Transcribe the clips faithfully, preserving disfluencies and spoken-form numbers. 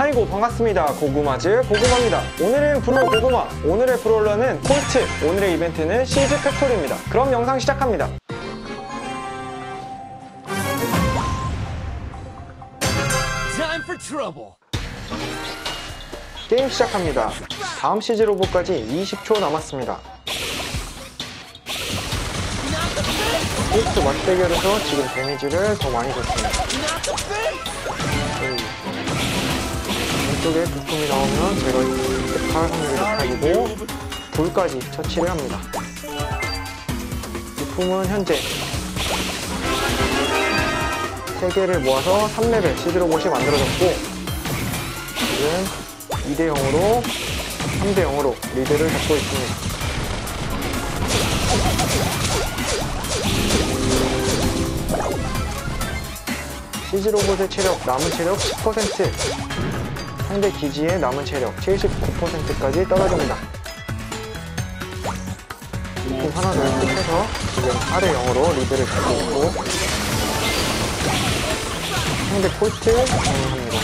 아이고 반갑습니다. 고구마즈 고구마입니다. 오늘은 브롤 고구마, 오늘의 브롤러는 콜트, 오늘의 이벤트는 시즈 팩토리입니다. 그럼 영상 시작합니다. Time for trouble. 게임 시작합니다. 다음 시즈 로봇까지 이십 초 남았습니다. 콜트 맞대결에서 지금 데미지를 더 많이 줬습니다. 왼쪽에 부품이 나오면 제가 대파할 확률이 높아지고 불까지 처치를 합니다. 부품은 현재 세 개를 모아서 삼 레벨 시즈 로봇이 만들어졌고, 지금 이 대 영으로 삼 대 영으로 리드를 잡고 있습니다. 시즈 로봇의 체력, 남은 체력 십 퍼센트, 상대 기지의 남은 체력 칠십구 퍼센트까지 떨어집니다. 부품 하나 더 획득해서 지금 사 대 영으로 리드를 잡고 있고, 상대 콜트 정리합니다.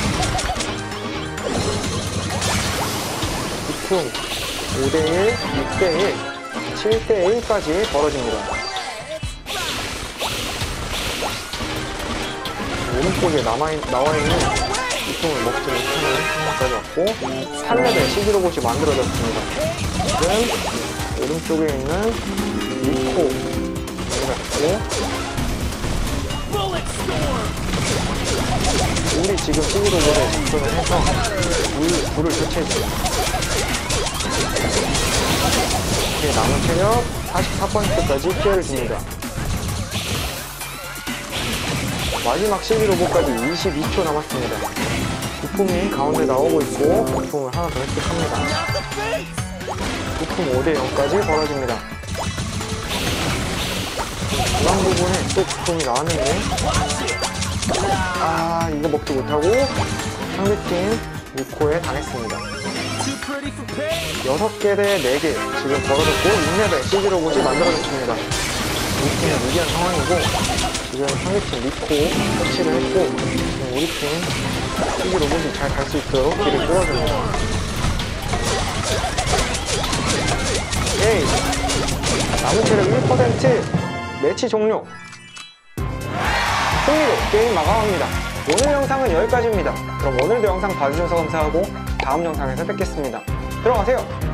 부품 오 대 일, 육 대 일, 칠 대 일까지 벌어집니다. 오른쪽에 남아있, 나와있는 부품을 먹지 못하는 상황까지 왔고, 팔 레벨 시즈 로봇이 만들어졌습니다. 지금 오른쪽에 있는 리코 정리했고, 우리 지금 시즈 로봇에 접근을 해서 불, 불을 교체해줍니다. 이렇게 남은 체력 사십사 퍼센트까지 피해를 줍니다. 마지막 시즈 로봇까지 이십이 초 남았습니다. 부품이 가운데 나오고 있고, 부품을 하나 더 획득합니다. 부품 오 대 영까지 벌어집니다. 중앙 부분에 또 부품이 나왔는데, 아, 이거 먹지 못하고 상대팀 리코에 당했습니다. 여섯 개 대 네 개 지금 벌어졌고, 육 레벨 시즈 로봇이 만들어졌습니다. 우리 팀은 무리한 상황이고, 지금 상대팀 리코 터치를 했고, 지금 우리 팀 시즈 로봇이 잘 갈 수 있도록 길을 뚫어줍니다. 에이! 남은 체력 일 퍼센트! 매치 종료! 승리로 게임 마감합니다. 오늘 영상은 여기까지입니다. 그럼 오늘도 영상 봐주셔서 감사하고 다음 영상에서 뵙겠습니다. 들어가세요!